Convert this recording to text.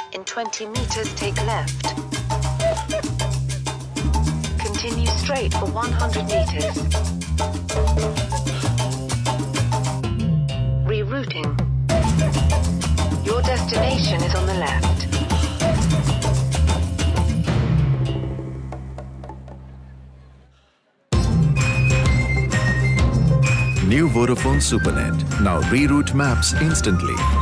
In 20 meters, take left. Continue straight for 100 meters. Rerouting. Your destination is on the left. New Vodafone Supernet. Now reroute maps instantly.